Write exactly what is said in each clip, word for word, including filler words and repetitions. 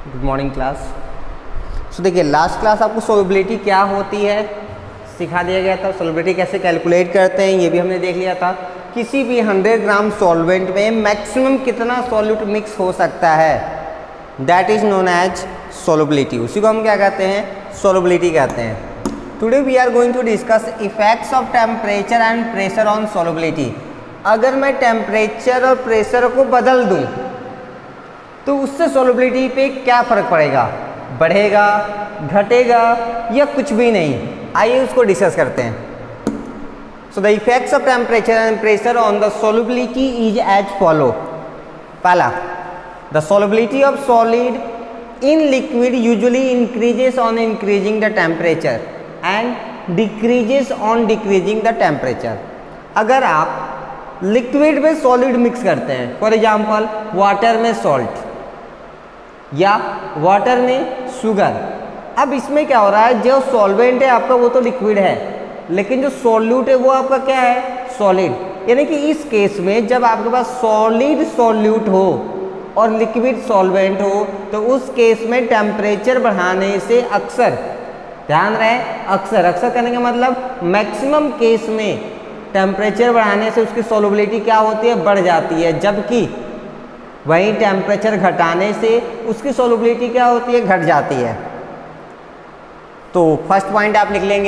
Good morning class. सो देखिए last class आपको solubility क्या होती है सिखा दिया गया था। सोलबिलिटी कैसे कैलकुलेट करते हैं ये भी हमने देख लिया था। किसी भी हंड्रेड ग्राम सॉल्वेंट में मैक्सिमम कितना सॉल्यूट मिक्स हो सकता है, that is known as solubility. उसी को हम क्या कहते हैं, सोलबिलिटी कहते हैं। Today we are going to discuss effects of temperature and pressure on solubility. अगर मैं टेम्परेचर और प्रेशर को बदल दूं तो उससे सोलबिलिटी पे क्या फ़र्क पड़ेगा, बढ़ेगा, घटेगा या कुछ भी नहीं। आइए उसको डिस्कस करते हैं। So the effects of temperature and pressure on the solubility is as follow. पहला, the solubility of solid in liquid usually increases on increasing the temperature and decreases on decreasing the temperature. अगर आप liquid में solid mix करते हैं, for example water में salt या water में sugar, अब इसमें क्या हो रहा है, जो सॉल्वेंट है आपका वो तो लिक्विड है, लेकिन जो सॉल्यूट है वो आपका क्या है, सॉलिड। यानी कि इस केस में जब आपके पास सॉलिड सॉल्यूट हो और लिक्विड सॉल्वेंट हो तो उस केस में टेम्परेचर बढ़ाने से अक्सर, ध्यान रहे अक्सर, अक्सर करने का मतलब मैक्सिमम केस में टेम्परेचर बढ़ाने से उसकी सॉल्युबिलिटी क्या होती है, बढ़ जाती है, जबकि वहीं टेम्परेचर घटाने से उसकी सॉल्युबिलिटी क्या होती है, घट जाती है। तो फर्स्ट पॉइंट आप लिख लेंगे।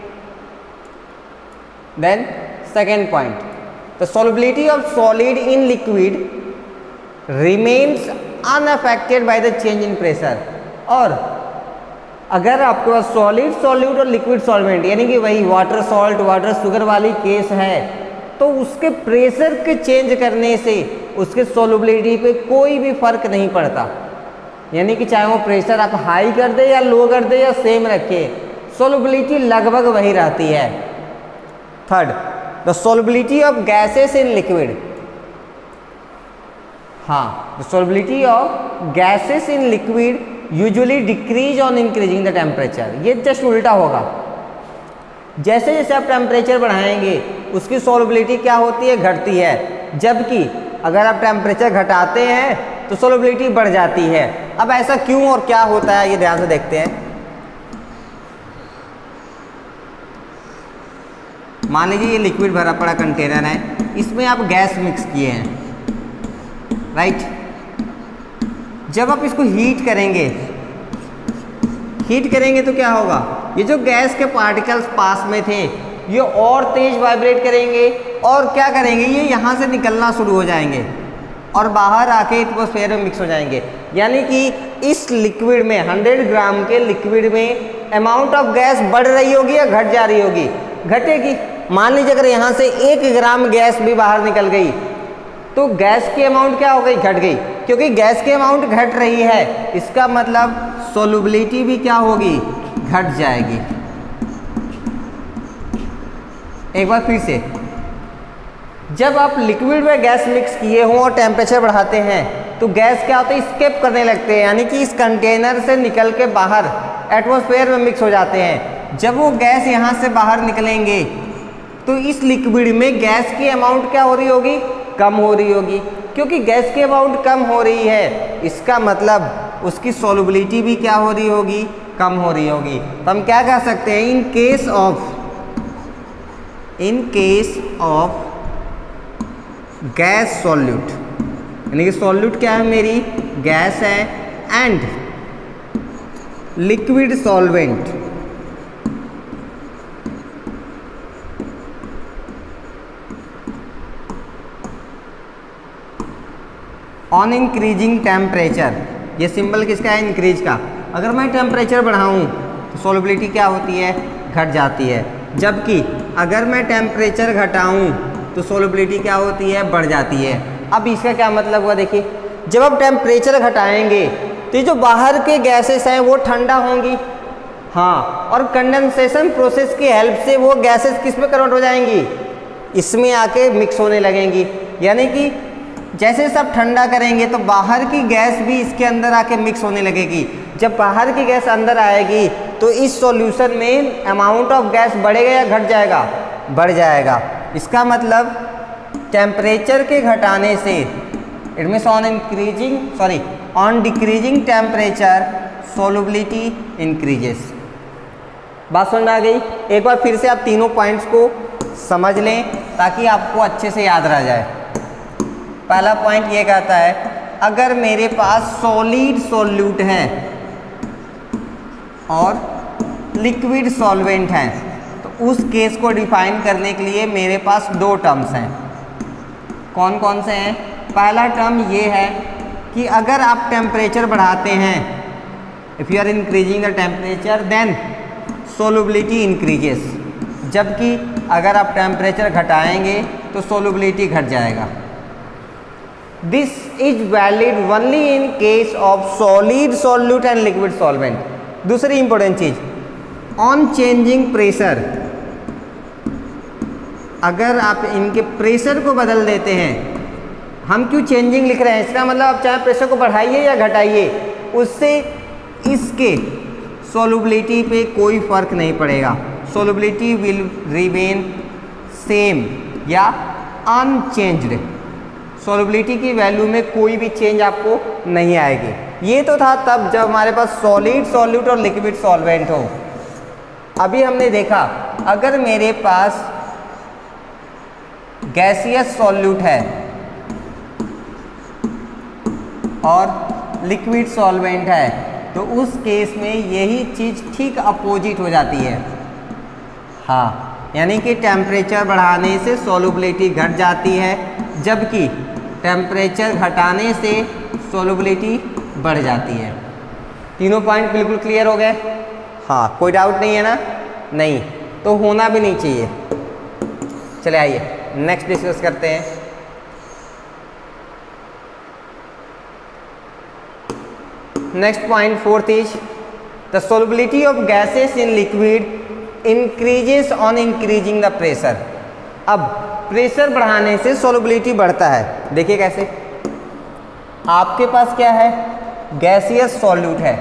Then second point, the solubility of solid in liquid remains unaffected by the change in pressure. और अगर आपके पास सॉलिड सॉल्यूट और लिक्विड सॉल्वेंट यानी कि वही वाटर सॉल्ट वाटर शुगर वाली केस है तो उसके प्रेशर के चेंज करने से उसके सॉल्युबिलिटी पे कोई भी फर्क नहीं पड़ता। यानी कि चाहे वो प्रेशर आप हाई कर दे या लो कर दे या सेम रखे, सॉल्युबिलिटी लगभग वही रहती है। Third, the solubility of gases in liquid. हाँ, the solubility of gases in liquid usually decrease on increasing the temperature. ये जस्ट उल्टा होगा, जैसे जैसे आप टेम्परेचर बढ़ाएंगे उसकी सॉल्युबिलिटी क्या होती है, घटती है, जबकि अगर आप टेम्परेचर घटाते हैं तो सॉल्युबिलिटी बढ़ जाती है। अब ऐसा क्यों और क्या होता है ये ध्यान से देखते हैं। मान लीजिए ये लिक्विड भरा पड़ा कंटेनर है, इसमें आप गैस मिक्स किए हैं, राइट। जब आप इसको हीट करेंगे हीट करेंगे तो क्या होगा, ये जो गैस के पार्टिकल्स पास में थे ये और तेज वाइब्रेट करेंगे और क्या करेंगे, ये यहाँ से निकलना शुरू हो जाएंगे और बाहर आके एटमॉस्फेयर में मिक्स हो जाएंगे। यानी कि इस लिक्विड में हंड्रेड ग्राम के लिक्विड में अमाउंट ऑफ गैस बढ़ रही होगी या घट जा रही होगी, घटेगी। मान लीजिए अगर यहाँ से एक ग्राम गैस भी बाहर निकल गई तो गैस की अमाउंट क्या हो गई, घट गई। क्योंकि गैस की अमाउंट घट रही है इसका मतलब सॉल्युबिलिटी भी क्या होगी, घट जाएगी। एक बार फिर से, जब आप लिक्विड में गैस मिक्स किए हों और टेम्परेचर बढ़ाते हैं तो गैस क्या होता है, स्केप करने लगते हैं, यानी कि इस कंटेनर से निकल के बाहर एटमॉस्फेयर में मिक्स हो जाते हैं। जब वो गैस यहाँ से बाहर निकलेंगे तो इस लिक्विड में गैस की अमाउंट क्या हो रही होगी, कम हो रही होगी। क्योंकि गैस की अमाउंट कम हो रही है इसका मतलब उसकी सॉल्युबिलिटी भी क्या हो रही होगी, कम हो रही होगी। तो हम क्या कह सकते हैं, in case of in case of gas solute, यानी कि सॉल्यूट क्या है मेरी, गैस है, and liquid solvent, on increasing temperature. ये सिंबल किसका है, इंक्रीज का। अगर मैं टेम्परेचर बढ़ाऊं तो सॉल्युबिलिटी क्या होती है, घट जाती है, जबकि अगर मैं टेम्परेचर घटाऊं तो सॉल्युबिलिटी क्या होती है, बढ़ जाती है। अब इसका क्या मतलब हुआ, देखिए जब आप टेम्परेचर घटाएंगे तो ये जो बाहर के गैसेस हैं वो ठंडा होंगी, हाँ, और कंडेंसेशन प्रोसेस की हेल्प से वो गैसेस किस में कन्वर्ट हो जाएंगी, इसमें आके मिक्स होने लगेंगी। यानी कि जैसे सब ठंडा करेंगे तो बाहर की गैस भी इसके अंदर आके मिक्स होने लगेगी। जब बाहर की गैस अंदर आएगी तो इस सॉल्यूशन में अमाउंट ऑफ गैस बढ़ेगा या घट जाएगा, बढ़ जाएगा। इसका मतलब टेम्परेचर के घटाने से, it means on increasing sorry on decreasing temperature solubility increases. बात समझ में आ गई? एक बार फिर से आप तीनों पॉइंट्स को समझ लें ताकि आपको अच्छे से याद रह जाए। पहला पॉइंट ये कहता है, अगर मेरे पास सॉलिड सॉल्यूट है और लिक्विड सॉल्वेंट है तो उस केस को डिफाइन करने के लिए मेरे पास दो टर्म्स हैं। कौन कौन से हैं? पहला टर्म ये है कि अगर आप टेम्परेचर बढ़ाते हैं, if you are increasing the temperature then solubility increases, जबकि अगर आप टेम्परेचर घटाएंगे तो सोलबिलिटी घट जाएगा। This is valid only in case of solid solute and liquid solvent. दूसरी इंपॉर्टेंट चीज, ऑन चेंजिंग प्रेशर, अगर आप इनके प्रेशर को बदल देते हैं, हम क्यों चेंजिंग लिख रहे हैं, इसका मतलब आप चाहे प्रेशर को बढ़ाइए या घटाइए, उससे इसके सोलबिलिटी पे कोई फर्क नहीं पड़ेगा। सोलबिलिटी विल रिमेन सेम या अनचेंज्ड। सोलबिलिटी की वैल्यू में कोई भी चेंज आपको नहीं आएगी। ये तो था तब जब हमारे पास सॉलिड सॉल्यूट और लिक्विड सॉल्वेंट हो। अभी हमने देखा अगर मेरे पास गैसियस सॉल्यूट है और लिक्विड सॉल्वेंट है तो उस केस में यही चीज़ ठीक अपोजिट हो जाती है। हाँ, यानी कि टेम्परेचर बढ़ाने से सोलबिलिटी घट जाती है, जबकि टेम्परेचर घटाने से सोलबिलिटी बढ़ जाती है। तीनों पॉइंट बिल्कुल क्लियर हो गए? हाँ, कोई डाउट नहीं है ना? नहीं, तो होना भी नहीं चाहिए। चले आइए नेक्स्ट डिस्कस करते हैं। Next point fourth is the solubility of gases in liquid increases on increasing the pressure. अब प्रेशर बढ़ाने से सोलबिलिटी बढ़ता है। देखिए कैसे, आपके पास क्या है, गैसियस सॉल्यूट है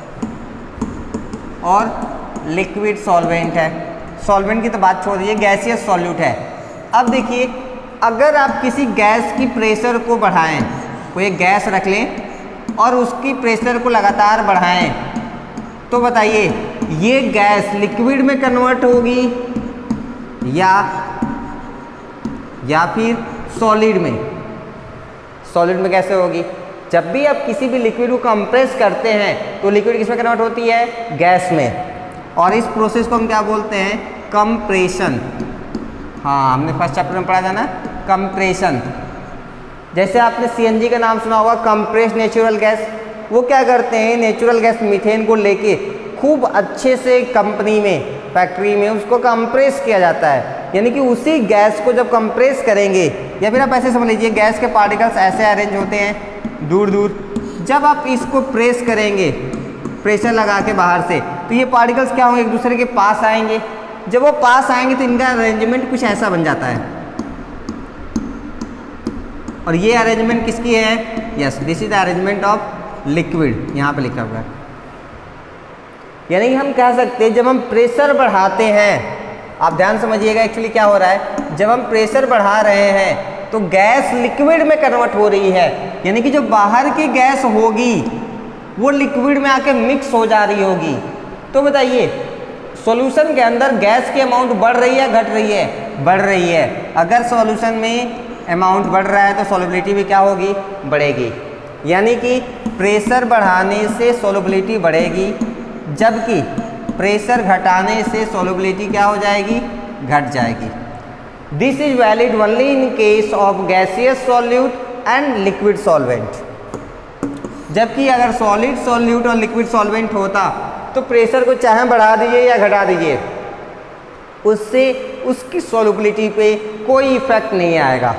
और लिक्विड सॉल्वेंट है। सॉल्वेंट की तो बात छोड़ दीजिए, गैसियस सॉल्यूट है। अब देखिए, अगर आप किसी गैस की प्रेशर को बढ़ाएं, कोई एक गैस रख लें और उसकी प्रेशर को लगातार बढ़ाएं, तो बताइए ये गैस लिक्विड में कन्वर्ट होगी या या फिर सॉलिड में? सॉलिड में कैसे होगी? जब भी आप किसी भी लिक्विड को कंप्रेस करते हैं तो लिक्विड किस में कन्वर्ट होती है? गैस में। और इस प्रोसेस को हम क्या बोलते हैं? कंप्रेशन। हाँ, हमने फर्स्ट चैप्टर में पढ़ा था ना, कंप्रेशन। जैसे आपने सीएनजी का नाम सुना होगा, कंप्रेस्ड नेचुरल गैस। वो क्या करते हैं, नेचुरल गैस मीथेन को लेके खूब अच्छे से कंपनी में, फैक्ट्री में उसको कंप्रेस किया जाता है। यानी कि उसी गैस को जब कंप्रेस करेंगे, या फिर आप ऐसे समझ लीजिए गैस के पार्टिकल्स ऐसे अरेंज होते हैं दूर दूर, जब आप इसको प्रेस करेंगे प्रेशर लगा के बाहर से, तो ये पार्टिकल्स क्या होंगे, एक दूसरे के पास आएंगे। जब वो पास आएंगे तो इनका अरेंजमेंट कुछ ऐसा बन जाता है। और ये अरेंजमेंट किसकी है? Yes, this is the arrangement of liquid, यहाँ पे लिखा हुआ है। यानी हम कह सकते हैं जब हम प्रेशर बढ़ाते हैं, आप ध्यान समझिएगा एक्चुअली क्या हो रहा है, जब हम प्रेशर बढ़ा रहे हैं तो गैस लिक्विड में कन्वर्ट हो रही है। यानी कि जो बाहर की गैस होगी वो लिक्विड में आके मिक्स हो जा रही होगी। तो बताइए सॉल्यूशन के अंदर गैस की अमाउंट बढ़ रही है घट रही है? बढ़ रही है। अगर सॉल्यूशन में अमाउंट बढ़ रहा है तो सॉल्युबिलिटी भी क्या होगी? बढ़ेगी। यानी कि प्रेशर बढ़ाने से सॉल्युबिलिटी बढ़ेगी, जबकि प्रेशर घटाने से सॉल्युबिलिटी क्या हो जाएगी? घट जाएगी। This is valid only in case of gaseous solute and liquid solvent. जबकि अगर सॉलिड सॉल्यूट और लिक्विड सॉल्वेंट होता तो प्रेशर को चाहे बढ़ा दीजिए या घटा दीजिए, उससे उसकी सॉल्युबिलिटी पे कोई इफेक्ट नहीं आएगा।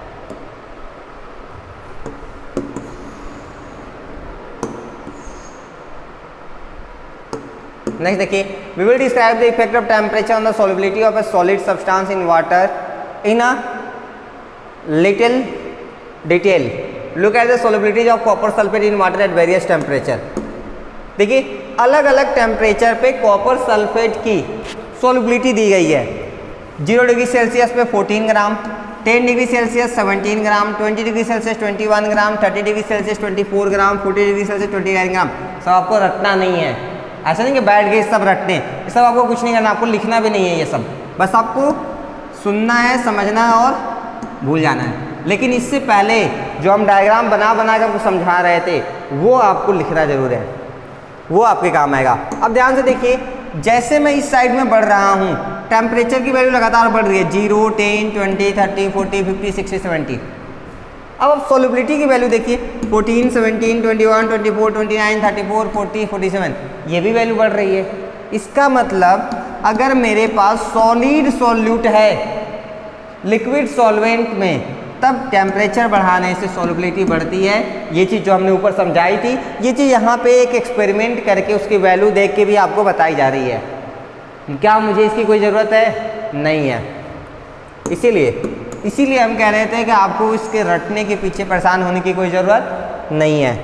नेक्स्ट देखिए, we will describe the effect of temperature on the solubility of a solid substance in water in a little detail. Look at the solubilities of copper sulphate in water at various temperature. देखिए अलग अलग temperature पे copper sulphate की solubility दी गई है। Zero degree Celsius पे fourteen gram, ten degree Celsius seventeen gram, twenty degree Celsius twenty one gram, thirty degree Celsius twenty four gram, forty degree Celsius twenty nine gram. सब आपको रटना नहीं है, ऐसा नहीं कि बैठ गए सब रटने, ये सब आपको कुछ नहीं करना, आपको लिखना भी नहीं है ये सब, बस आपको सुनना है, समझना है और भूल जाना है। लेकिन इससे पहले जो हम डायग्राम बना बना कर आपको समझा रहे थे वो आपको लिखना जरूर है, वो आपके काम आएगा। अब ध्यान से देखिए, जैसे मैं इस साइड में बढ़ रहा हूँ टेम्परेचर की वैल्यू लगातार बढ़ रही है, zero, ten, twenty, thirty, forty, fifty, sixty, seventy. अब आप सॉल्युबिलिटी की वैल्यू देखिए, fourteen, seventeen, twenty one, twenty four, twenty nine, thirty four, forty, forty seven, ये भी वैल्यू बढ़ रही है। इसका मतलब अगर मेरे पास सॉलिड सॉल्यूट है लिक्विड सॉल्वेंट में, तब टेम्परेचर बढ़ाने से सॉल्युबिलिटी बढ़ती है। ये चीज़ जो हमने ऊपर समझाई थी, ये चीज़ यहाँ पे एक एक्सपेरिमेंट करके उसकी वैल्यू देख के भी आपको बताई जा रही है। क्या मुझे इसकी कोई ज़रूरत है? नहीं है। इसीलिए इसीलिए हम कह रहे थे कि आपको इसके रटने के पीछे परेशान होने की कोई ज़रूरत नहीं है।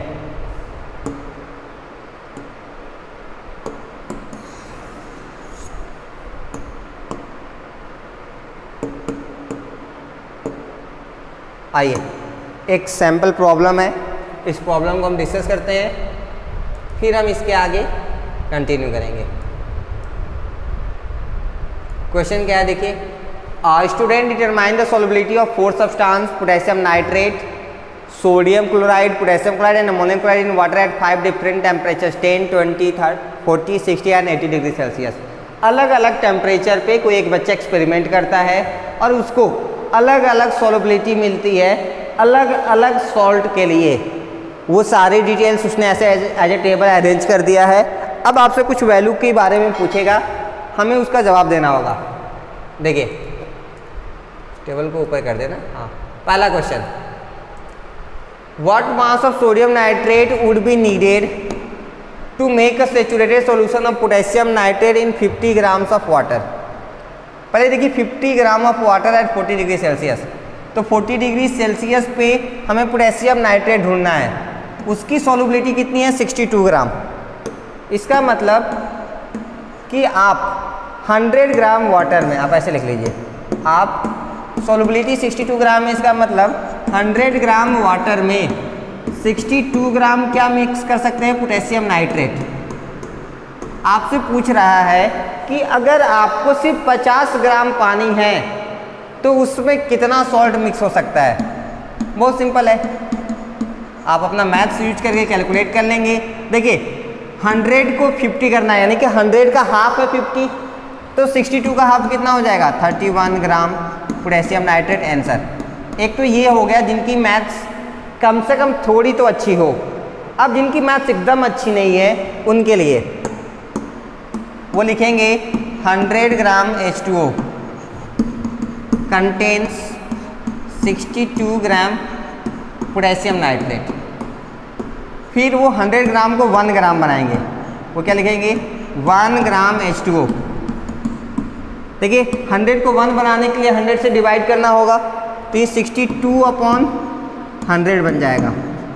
आइए, एक सैम्पल प्रॉब्लम है, इस प्रॉब्लम को हम डिस्कस करते हैं, फिर हम इसके आगे कंटिन्यू करेंगे। क्वेश्चन क्या है देखिए, student determine the solubility of four substance potassium nitrate, sodium chloride, potassium chloride and ammonium chloride in water at five different temperatures ten, twenty, forty, sixty and eighty degree Celsius. अलग अलग temperature पे कोई एक बच्चा experiment करता है और उसको अलग अलग सॉल्युबिलिटी मिलती है अलग अलग सॉल्ट के लिए। वो सारी डिटेल्स उसने ऐसे एज ए टेबल अरेंज कर दिया है। अब आपसे कुछ वैल्यू के बारे में पूछेगा, हमें उसका जवाब देना होगा। देखिए, टेबल को ऊपर कर देना। हाँ, पहला question, what mass of sodium nitrate would be needed to make a saturated solution of potassium nitrate in fifty grams of water. पहले देखिए, fifty gram of water at forty degree Celsius, तो forty degree Celsius पे हमें potassium nitrate ढूंढना है। उसकी solubility कितनी है? Sixty two gram. इसका मतलब कि आप हंड्रेड ग्राम वाटर में, आप ऐसे लिख लीजिए, आप सॉल्युबिलिटी सिक्सटी टू ग्राम में, इसका मतलब हंड्रेड ग्राम वाटर में सिक्सटी टू ग्राम क्या मिक्स कर सकते हैं? Potassium nitrate. आपसे पूछ रहा है कि अगर आपको सिर्फ पचास ग्राम पानी है तो उसमें कितना सॉल्ट मिक्स हो सकता है? बहुत सिंपल है, आप अपना मैथ्स यूज करके कैलकुलेट कर लेंगे। देखिए, हंड्रेड को फिफ्टी करना है, यानी कि हंड्रेड का हाफ है फिफ्टी, तो सिक्सटी टू का हाफ कितना हो जाएगा? Thirty one gram potassium nitrate answer. एक तो ये हो गया जिनकी मैथ्स कम से कम थोड़ी तो अच्छी हो। अब जिनकी मैथ्स एकदम अच्छी नहीं है उनके लिए वो लिखेंगे hundred gram H two O contains sixty two gram potassium nitrate. फिर वो हंड्रेड ग्राम को वन ग्राम बनाएंगे, वो क्या लिखेंगे? One gram H two O. देखिए, हंड्रेड को वन बनाने के लिए हंड्रेड से डिवाइड करना होगा, तो ये सिक्सटी टू अपॉन हंड्रेड बन जाएगा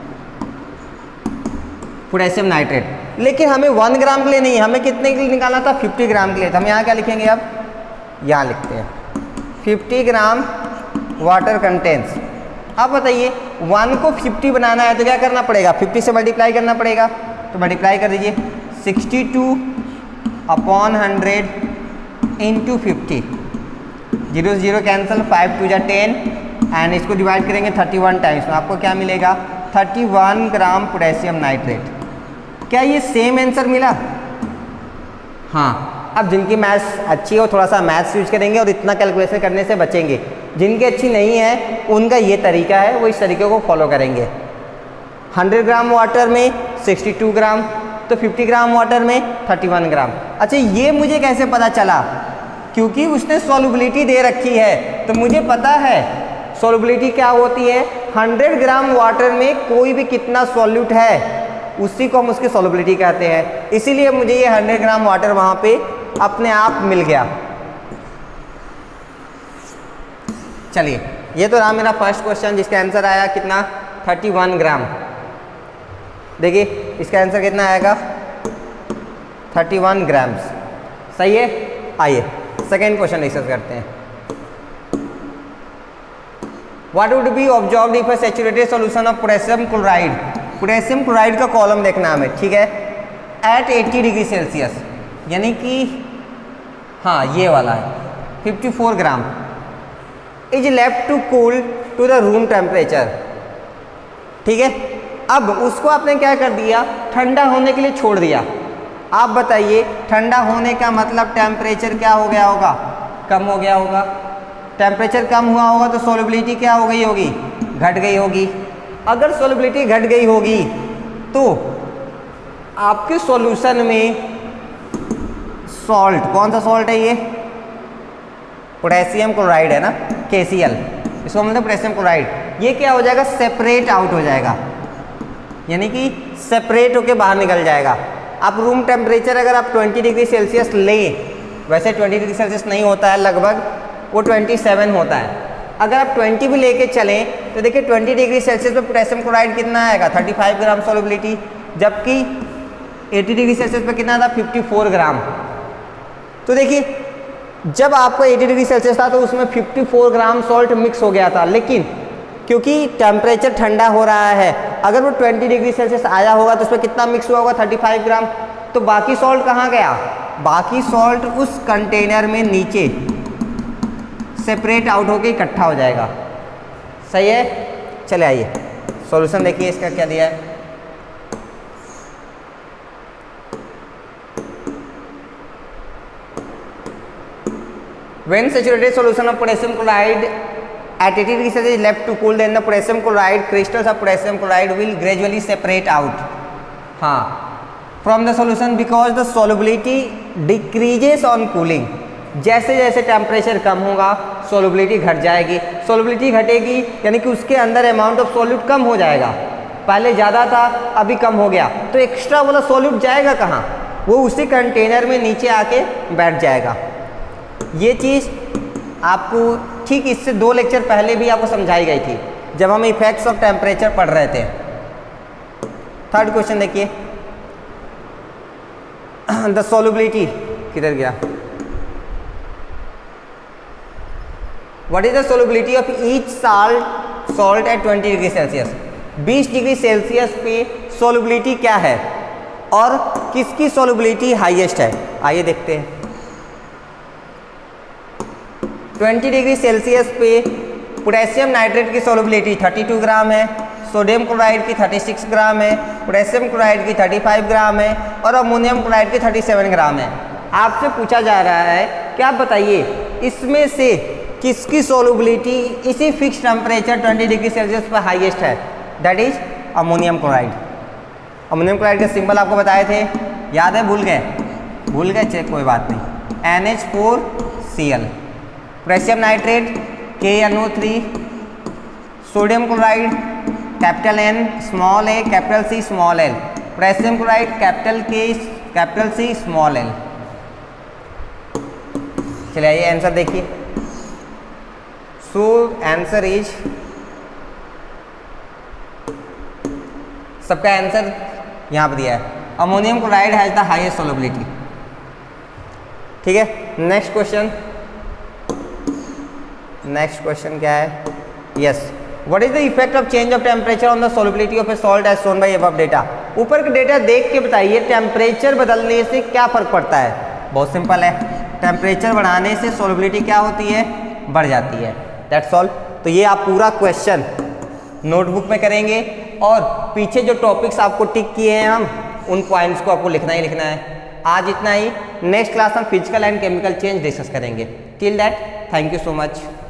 पोटेशियम नाइट्रेट। लेकिन हमें वन ग्राम के लिए नहीं, हमें कितने के लिए निकालना था? फिफ्टी ग्राम के लिए। तो हम यहाँ क्या लिखेंगे? अब यहाँ लिखते हैं फिफ्टी ग्राम वाटर कंटेंस। अब बताइए, वन को फिफ्टी बनाना है तो क्या करना पड़ेगा? फिफ्टी से मल्टीप्लाई करना पड़ेगा, तो मल्टीप्लाई कर दीजिए, sixty two upon hundred into fifty, zero zero cancel, five two जा टेन, एंड इसको डिवाइड करेंगे थर्टी वन टाइम्स में, आपको क्या मिलेगा? Thirty one gram potassium nitrate. क्या ये सेम आंसर मिला? हाँ। अब जिनकी मैथ्स अच्छी हो थोड़ा सा मैथ्स यूज करेंगे और इतना कैलकुलेशन करने से बचेंगे। जिनकी अच्छी नहीं है उनका ये तरीका है, वो इस तरीके को फॉलो करेंगे। हंड्रेड ग्राम वाटर में सिक्सटी टू ग्राम, तो फिफ्टी ग्राम वाटर में थर्टी वन ग्राम। अच्छा, ये मुझे कैसे पता चला? क्योंकि उसने सॉल्युबिलिटी दे रखी है, तो मुझे पता है सॉल्युबिलिटी क्या होती है। हंड्रेड ग्राम वाटर में कोई भी कितना सॉल्यूट है उसी को हम उसकी सॉल्युबिलिटी कहते हैं। इसीलिए मुझे ये हंड्रेड ग्राम वाटर वहाँ पे अपने आप मिल गया। चलिए, ये तो रहा मेरा फर्स्ट क्वेश्चन जिसका आंसर आया कितना? Thirty one gram. देखिए, इसका आंसर कितना आएगा? Thirty one grams. सही है। आइए सेकेंड क्वेश्चन डिस्कस करते हैं। What would be observed if a saturated solution of potassium chloride, potassium chloride का कॉलम देखना हमें, ठीक है, एट अस्सी डिग्री सेल्सियस, यानी कि हाँ ये वाला है चौवन gram, is left to cool to the room temperature, ठीक है। अब उसको आपने क्या कर दिया, ठंडा होने के लिए छोड़ दिया। आप बताइए ठंडा होने का मतलब टेम्परेचर क्या हो गया होगा, कम हो गया होगा। टेम्परेचर कम हुआ होगा तो सोलिबिलिटी क्या हो गई होगी, घट गई होगी। अगर सोलिबिलिटी घट गई होगी तो आपके सॉल्यूशन में सॉल्ट, कौन सा सॉल्ट है ये, पोटेशियम क्लोराइड है ना, के सी एल, इसको मतलब पोटेशियम क्लोराइड, ये क्या हो जाएगा, सेपरेट आउट हो जाएगा, यानी कि सेपरेट होके बाहर निकल जाएगा। आप रूम टेम्परेचर अगर आप बीस डिग्री सेल्सियस लें, वैसे बीस डिग्री सेल्सियस नहीं होता है, लगभग वो सत्ताईस होता है। अगर आप बीस भी लेके चलें तो देखिए बीस डिग्री सेल्सियस पे पोटेशियम क्लोराइड कितना आएगा, पैंतीस ग्राम सोलिबिलिटी, जबकि अस्सी डिग्री सेल्सियस पे कितना था, चौवन ग्राम। तो देखिए जब आपको अस्सी डिग्री सेल्सियस था तो उसमें चौवन ग्राम सॉल्ट मिक्स हो गया था, लेकिन क्योंकि टेम्परेचर ठंडा हो रहा है, अगर वो बीस डिग्री सेल्सियस आया होगा तो उसमें कितना मिक्स हुआ होगा, पैंतीस ग्राम। तो बाकी सॉल्ट कहाँ गया, बाकी सॉल्ट उस कंटेनर में नीचे सेपरेट आउट होकर इकट्ठा हो जाएगा। सही है, चले आइए सॉल्यूशन देखिए इसका क्या दिया है। When saturated solution of potassium chloride at eighty degree Celsius is left to cool, then the potassium chloride crystals of potassium chloride will gradually separate out, हाँ, from the solution because the solubility decreases on cooling. जैसे जैसे temperature कम होगा solubility घट जाएगी, solubility घटेगी यानी कि उसके अंदर अमाउंट ऑफ सॉल्यूट कम हो जाएगा, पहले ज़्यादा था अभी कम हो गया, तो एक्स्ट्रा वाला सॉल्यूट जाएगा कहाँ, वो उसी कंटेनर में नीचे आके बैठ जाएगा। ये चीज़ आपको ठीक इससे दो लेक्चर पहले भी आपको समझाई गई थी जब हम इफेक्ट्स ऑफ टेम्परेचर पढ़ रहे थे। थर्ड क्वेश्चन देखिए, द सोलिबिलिटी किधर गया, what is the solubility of each salt salt at बीस डिग्री सेल्सियस, बीस डिग्री सेल्सियस पे सोलिबिलिटी क्या है और किसकी सोलिबिलिटी हाईएस्ट है, आइए देखते हैं। बीस डिग्री सेल्सियस पे पोटेशियम नाइट्रेट की सोलिबिलिटी बत्तीस ग्राम है, सोडियम क्लोराइड की छत्तीस ग्राम है, पोटेशियम क्लोराइड की पैंतीस ग्राम है और अमोनियम क्लोराइड की सैंतीस ग्राम है। आपसे पूछा जा रहा है कि आप बताइए इसमें से किसकी सोलिबिलिटी इसी फिक्स टेम्परेचर बीस डिग्री सेल्सियस पर हाईएस्ट है, that is ammonium chloride. Ammonium chloride के सिंबल आपको बताए थे, याद है, भूल गए, भूल गए चेक, कोई बात नहीं, N H four C L, potassium nitrate K N O three, sodium chloride capital N small A capital C small L, potassium chloride capital K capital C small L. चलिए आइए आंसर देखिए। So answer is, सबका answer यहाँ पर दिया है, ammonium chloride has the highest solubility. ठीक है, नेक्स्ट क्वेश्चन, नेक्स्ट क्वेश्चन क्या है, yes, what is the effect of change of temperature on the solubility of a salt as shown by above data. ऊपर का डेटा देख के बताइए temperature बदलने से क्या फर्क पड़ता है। बहुत सिंपल है, टेम्परेचर बढ़ाने से सोलिबिलिटी क्या होती है, बढ़ जाती है, दैट्स ऑल। तो ये आप पूरा क्वेश्चन नोटबुक में करेंगे और पीछे जो टॉपिक्स आपको टिक किए हैं हम उन पॉइंट्स को आपको लिखना ही लिखना है। आज इतना ही, नेक्स्ट क्लास हम physical and chemical change discuss करेंगे। Till that, thank you so much.